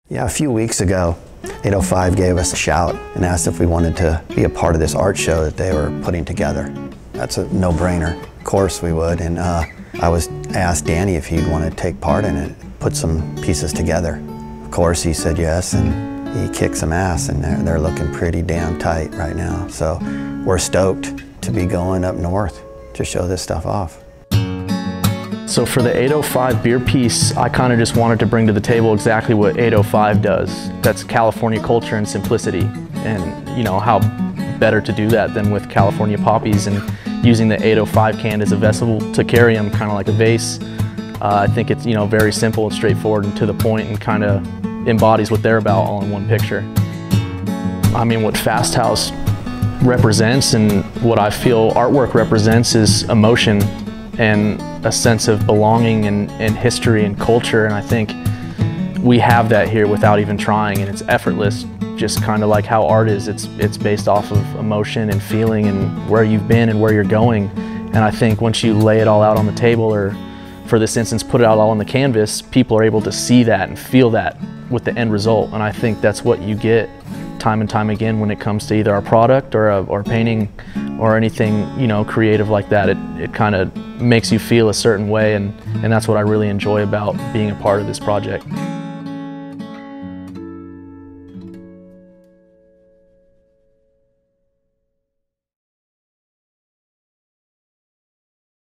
Yeah, a few weeks ago, 805 gave us a shout and asked if we wanted to be a part of this art show that they were putting together. That's a no-brainer. Of course we would, and I asked Danny if he'd want to take part in it, put some pieces together. Of course he said yes, and he kicked some ass, and they're looking pretty damn tight right now. So we're stoked to be going up north to show this stuff off. So for the 805 beer piece, I kind of just wanted to bring to the table exactly what 805 does. That's California culture and simplicity. And you know, how better to do that than with California poppies and using the 805 can as a vessel to carry them, kind of like a vase. I think it's, you know, very simple and straightforward and to the point, and kind of embodies what they're about all in one picture. I mean, what Fast House represents and what I feel artwork represents is emotion and a sense of belonging and history and culture, and I think we have that here without even trying, and it's effortless, just kind of like how art is. It's based off of emotion and feeling and where you've been and where you're going, and I think once you lay it all out on the table, or for this instance put it out all on the canvas, people are able to see that and feel that with the end result, and I think that's what you get time and time again when it comes to either our product or painting or anything, you know, creative like that. It kind of makes you feel a certain way, and that's what I really enjoy about being a part of this project.